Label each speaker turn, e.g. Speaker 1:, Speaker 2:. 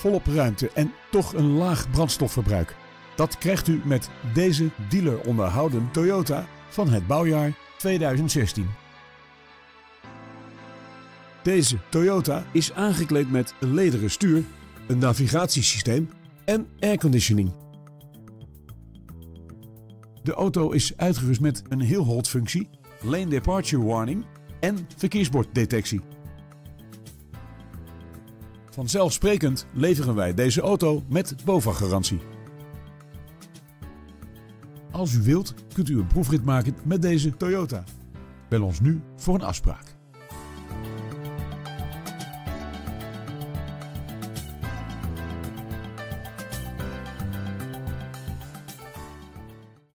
Speaker 1: volop ruimte en toch een laag brandstofverbruik. Dat krijgt u met deze dealer onderhouden Toyota van het bouwjaar 2016. Deze Toyota is aangekleed met een lederen stuur, een navigatiesysteem en airconditioning. De auto is uitgerust met een hill hold functie, lane departure warning en verkeersborddetectie. Vanzelfsprekend leveren wij deze auto met BOVAG-garantie. Als u wilt, kunt u een proefrit maken met deze Toyota. Bel ons nu voor een afspraak.